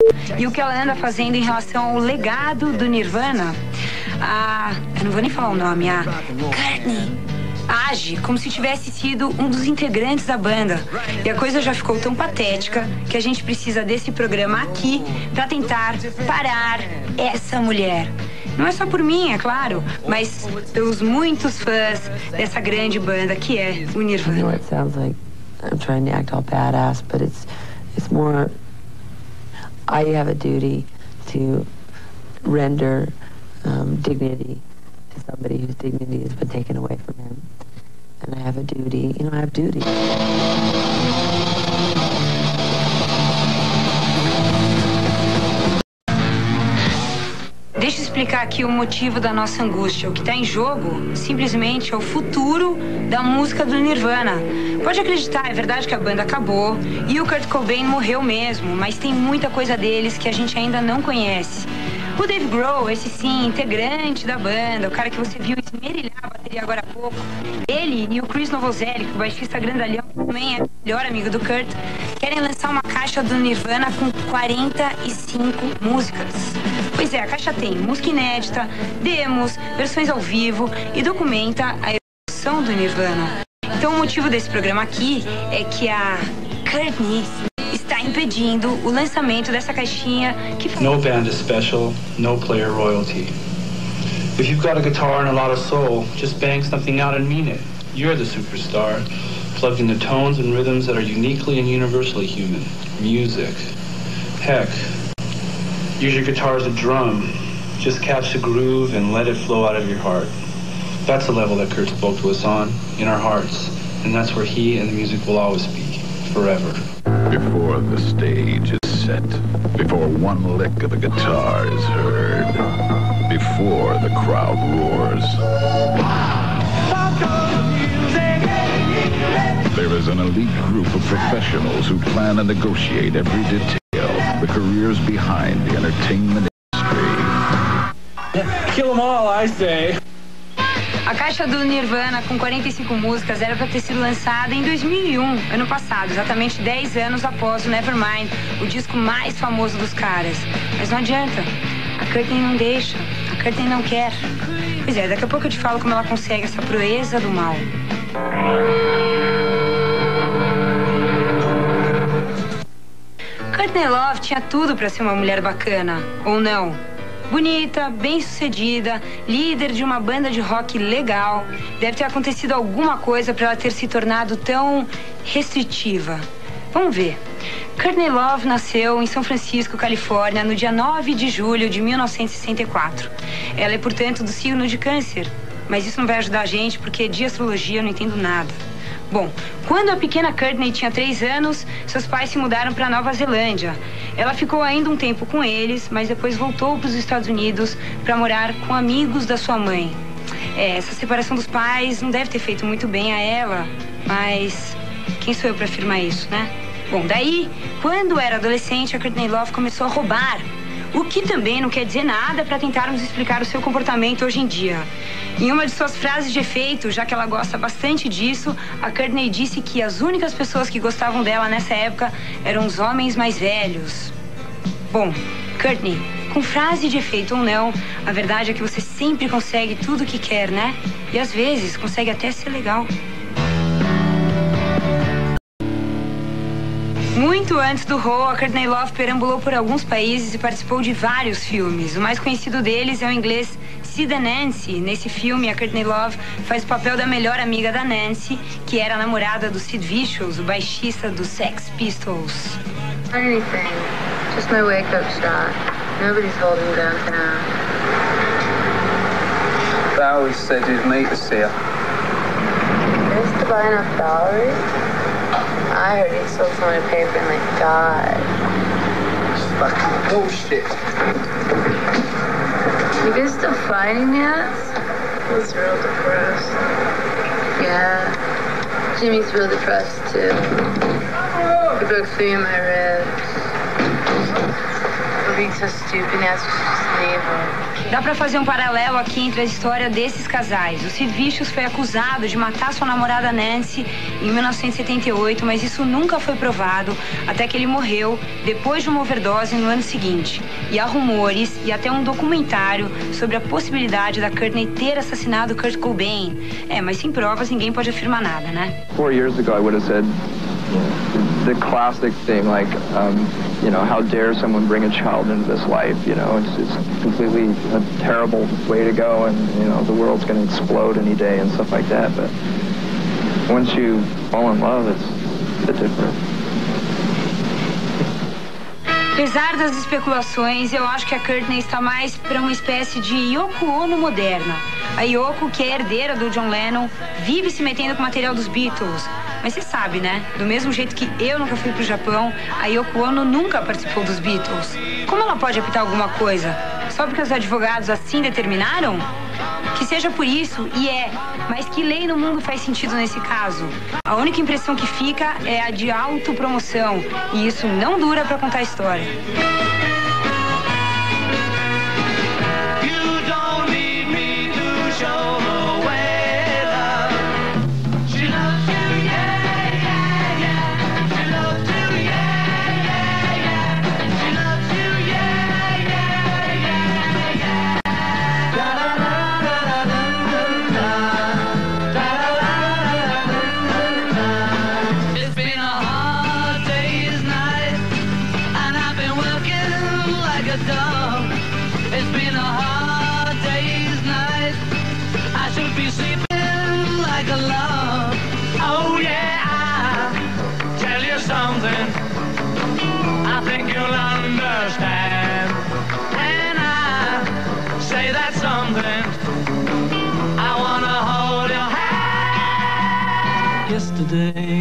e o que ela anda fazendo em relação ao legado do Nirvana. Eu não vou nem falar o nome, a Courtney age como se tivesse sido um dos integrantes da banda. E a coisa já ficou tão patética que a gente precisa desse programa aqui para tentar parar essa mulher. Não é só por mim, é claro, mas pelos muitos fãs dessa grande banda que é o Nirvana. I know it sounds like I'm trying to act all badass, but it's more I have a duty to render dignity to somebody whose dignity has been taken away from him. And I have a duty, I have duty. Deixa eu explicar aqui o motivo da nossa angústia. O que está em jogo, simplesmente, é o futuro da música do Nirvana. Pode acreditar, é verdade que a banda acabou e o Kurt Cobain morreu mesmo, mas tem muita coisa deles que a gente ainda não conhece. O Dave Grohl, esse sim, integrante da banda, o cara que você viu esmerilhar a bateria agora há pouco, ele e o Chris Novoselic, o baixista grandalhão, que também é o melhor amigo do Kurt, querem lançar uma caixa do Nirvana com 45 músicas. Pois é, a caixa tem música inédita, demos, versões ao vivo e documenta a evolução do Nirvana. Então o motivo desse programa aqui é que a Courtney está impedindo o lançamento dessa caixinha que... No band is special, no player royalty. If you've got a guitar and a lot of soul, just bang something out and mean it. You're the superstar, plugged into tones and rhythms that are uniquely and universally human. Music. Heck, use your guitar as a drum. Just catch the groove and let it flow out of your heart. That's the level that Kurt spoke to us on, in our hearts. And that's where he and the music will always be, forever. Before the stage is set, before one lick of a guitar is heard, before the crowd roars, there is an elite group of professionals who plan and negotiate every detail, the careers behind the entertainment industry. Kill them all, I say. A caixa do Nirvana, com 45 músicas, era para ter sido lançada em 2001, ano passado, exatamente 10 anos após o Nevermind, o disco mais famoso dos caras. Mas não adianta, a Courtney não deixa, a Courtney não quer. Pois é, daqui a pouco eu te falo como ela consegue essa proeza do mal. Courtney Love tinha tudo para ser uma mulher bacana, ou não? Bonita, bem-sucedida, líder de uma banda de rock legal. Deve ter acontecido alguma coisa para ela ter se tornado tão restritiva. Vamos ver. Courtney Love nasceu em São Francisco, Califórnia, no dia 9 de julho de 1964. Ela é, portanto, do signo de Câncer. Mas isso não vai ajudar a gente, porque de astrologia eu não entendo nada. Bom, quando a pequena Courtney tinha 3 anos, seus pais se mudaram para Nova Zelândia. Ela ficou ainda um tempo com eles, mas depois voltou para os Estados Unidos para morar com amigos da sua mãe. Essa separação dos pais não deve ter feito muito bem a ela, mas quem sou eu para afirmar isso, né? Bom, daí, quando era adolescente, a Courtney Love começou a roubar. O que também não quer dizer nada para tentarmos explicar o seu comportamento hoje em dia. Em uma de suas frases de efeito, já que ela gosta bastante disso, a Courtney disse que as únicas pessoas que gostavam dela nessa época eram os homens mais velhos. Bom, Courtney, com frase de efeito ou não, a verdade é que você sempre consegue tudo o que quer, né? E às vezes consegue até ser legal. Muito antes do Hole, a Courtney Love perambulou por alguns países e participou de vários filmes. O mais conhecido deles é o inglês Sid and Nancy. Nesse filme, a Courtney Love faz o papel da melhor amiga da Nancy, que era a namorada do Sid Vicious, o baixista dos Sex Pistols. Anything. Just my wake-up shot. Nobody's holding downtown. I always said you'd meet us here. Just to buy enough dollars? I heard he sold some of the paper and they died. It's fucking bullshit. You guys still fighting yet? He's real depressed. Yeah. Jimmy's real depressed too. He broke 3 of my ribs. For being so stupid, now she's just Dá pra fazer um paralelo aqui entre a história desses casais. O Sid Vicious foi acusado de matar sua namorada Nancy em 1978, mas isso nunca foi provado até que ele morreu depois de uma overdose no ano seguinte. E há rumores e até um documentário sobre a possibilidade da Courtney ter assassinado Kurt Cobain. Mas sem provas ninguém pode afirmar nada, né? 4 years ago I would have said the classic thing, like, how dare someone bring a child into this life, it's completely a terrible way to go, and, the world's going to explode any day and stuff like that, but once you fall in love, it's a bit different. Apesar das especulações, eu acho que a Courtney está mais para uma espécie de Yoko Ono moderna. A Yoko, que é herdeira do John Lennon, vive se metendo com o material dos Beatles. Mas você sabe, né? Do mesmo jeito que eu nunca fui pro Japão, a Yoko Ono nunca participou dos Beatles. Como ela pode apitar alguma coisa? Só porque os advogados assim determinaram? Que seja por isso, mas que lei no mundo faz sentido nesse caso? A única impressão que fica é a de autopromoção, e isso não dura pra contar a história. Yesterday,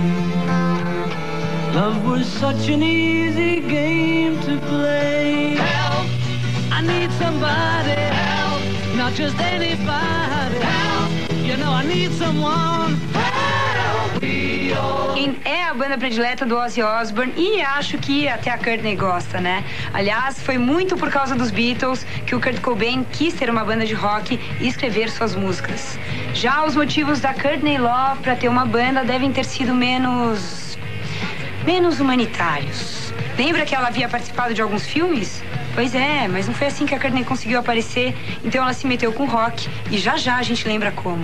love was such an easy game to play. Help! I need somebody. Help! Not just anybody. Help! I need someone. Help! Quem é a banda predileta do Ozzy Osbourne, e acho que até a Courtney gosta, né? Aliás, foi muito por causa dos Beatles que o Kurt Cobain quis ter uma banda de rock e escrever suas músicas. Já os motivos da Courtney Love para ter uma banda devem ter sido menos humanitários. Lembra que ela havia participado de alguns filmes? Pois é, mas não foi assim que a Courtney conseguiu aparecer, então ela se meteu com rock e já a gente lembra como.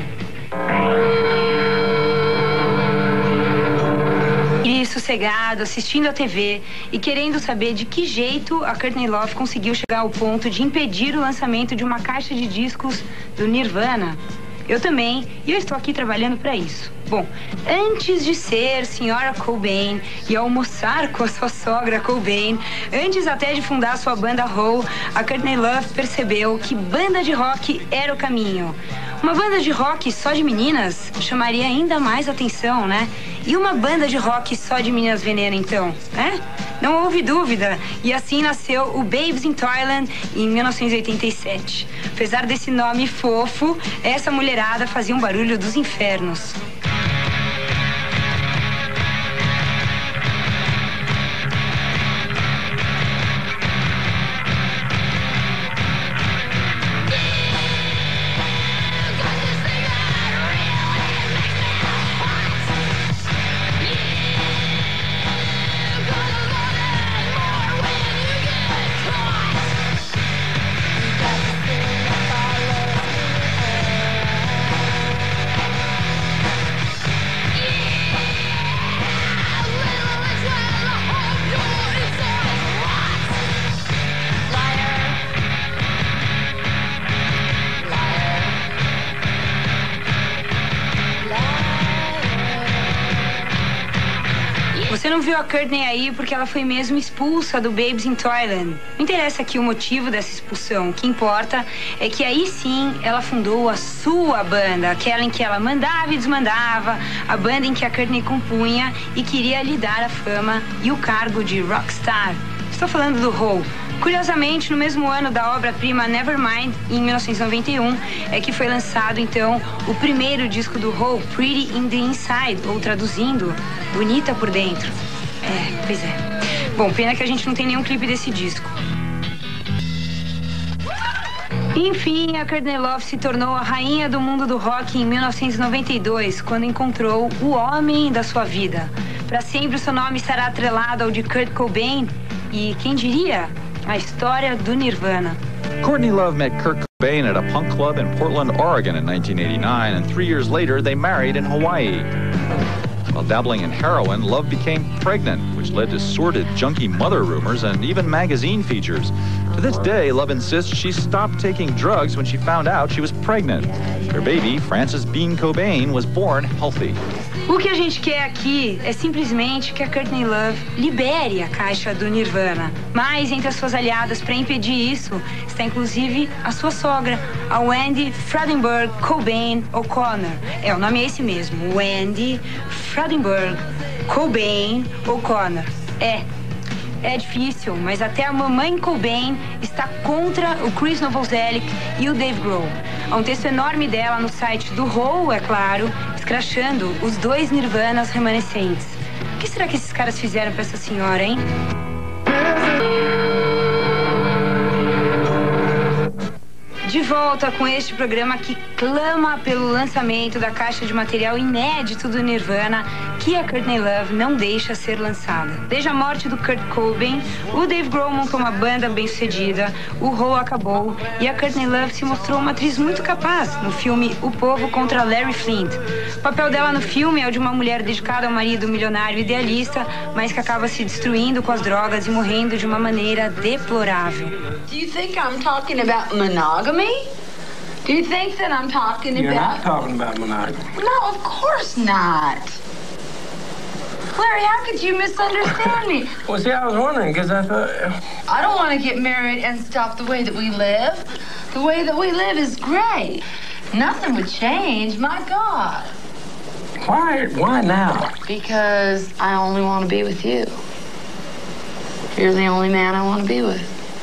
E sossegado, assistindo a TV e querendo saber de que jeito a Courtney Love conseguiu chegar ao ponto de impedir o lançamento de uma caixa de discos do Nirvana. Eu também, e eu estou aqui trabalhando para isso. Bom, antes de ser senhora Cobain e almoçar com a sua sogra Cobain, antes até de fundar sua banda Hole, a Courtney Love percebeu que banda de rock era o caminho. Uma banda de rock só de meninas chamaria ainda mais atenção, né? E uma banda de rock só de meninas veneno, então, né? Não houve dúvida. E assim nasceu o Babes in Toyland em 1987. Apesar desse nome fofo, essa mulherada fazia um barulho dos infernos. Você não viu a Courtney aí porque ela foi mesmo expulsa do Babes in Toyland. Não interessa aqui o motivo dessa expulsão. O que importa é que aí sim ela fundou a sua banda, aquela em que ela mandava e desmandava, a banda em que a Courtney compunha e queria lhe dar a fama e o cargo de rockstar. Estou falando do Hole. Curiosamente, no mesmo ano da obra-prima Nevermind, em 1991, é que foi lançado, então, o primeiro disco do Hole, Pretty in the Inside, ou traduzindo, Bonita por Dentro. Pois é. Bom, pena que a gente não tem nenhum clipe desse disco. Enfim, a Courtney Love se tornou a rainha do mundo do rock em 1992, quando encontrou o homem da sua vida. Para sempre o seu nome estará atrelado ao de Kurt Cobain e, quem diria, a história do Nirvana. Courtney Love met Kurt Cobain at a punk club in Portland, Oregon in 1989, and 3 years later they married in Hawaii. While dabbling in heroin, Love became pregnant, which led to sordid, junky mother rumors and even magazine features. To this day, Love insists she stopped taking drugs when she found out she was pregnant. Their baby, Frances Bean Cobain, was born healthy. O que a gente quer aqui é simplesmente que a Courtney Love libere a caixa do Nirvana. Mas entre as suas aliadas para impedir isso está inclusive a sua sogra, a Wendy Fredenberg Cobain O'Connor. O nome é esse mesmo, Wendy Fredenberg Cobain O'Connor. É difícil, mas até a mamãe Cobain está contra o Chris Novoselic e o Dave Grohl. Há um texto enorme dela no site do Hole, é claro, escrachando os 2 Nirvanas remanescentes. O que será que esses caras fizeram pra essa senhora, hein? De volta com este programa que clama pelo lançamento da caixa de material inédito do Nirvana, que a Courtney Love não deixa ser lançada. Desde a morte do Kurt Cobain, o Dave Grohl montou uma banda bem-sucedida, o Hole acabou e a Courtney Love se mostrou uma atriz muito capaz no filme O Povo contra Larry Flint. O papel dela no filme é o de uma mulher dedicada ao marido milionário idealista, mas que acaba se destruindo com as drogas e morrendo de uma maneira deplorável. Do you think I'm talking about monogamy? Do you think that I'm talking You're about... not talking about monogamy. No, of course not. Larry, how could you misunderstand me? Well, see, I was wondering, because I thought... I don't want to get married and stop the way that we live. The way that we live is great. Nothing would change, my God. Why now? Because I only want to be with you. You're the only man I want to be with.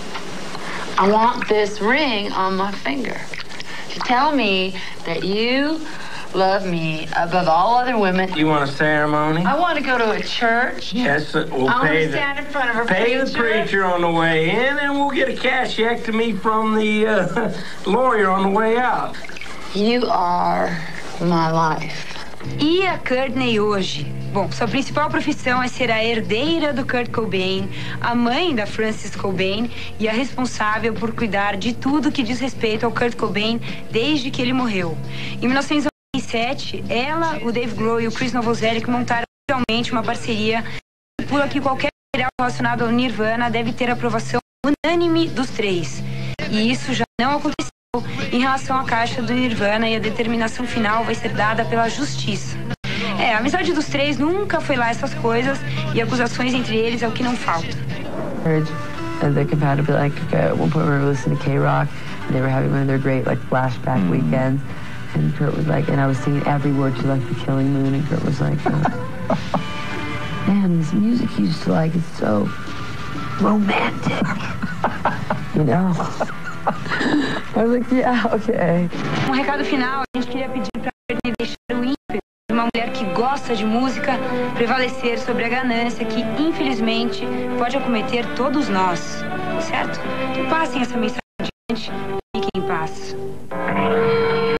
I want this ring on my finger to tell me that you love me above all other women. You want a ceremony? I want to go to a church. Yes, we'll I want to stand in front of a pay preacher. the preacher on the way in, and we'll get a cashectomy from the lawyer on the way out. You are my life. E a Courtney hoje? Bom, sua principal profissão é ser a herdeira do Kurt Cobain, a mãe da Frances Cobain e a responsável por cuidar de tudo que diz respeito ao Kurt Cobain desde que ele morreu. Em 1997, ela, o Dave Grohl e o Chris Novoselic montaram realmente uma parceria que pula que qualquer material relacionado ao Nirvana deve ter aprovação unânime dos 3. E isso já não aconteceu em relação à caixa do Nirvana e a determinação final vai ser dada pela justiça. A amizade dos 3 nunca foi lá essas coisas e acusações entre eles é o que não falta. The compatibility, like at one point we were listening to K-Rock and they were having one of their great like flashback weekends and Kurt was like, and I was singing every word to like The Killing Moon and Kurt was like, man, this music you used to like is so romantic, you know? I was like, yeah, okay. Recado final, a gente queria pedir pra Courtney deixar o ímpeto de uma mulher que gosta de música prevalecer sobre a ganância que, infelizmente, pode acometer todos nós, certo? Então passem essa mensagem adiante e fiquem em paz.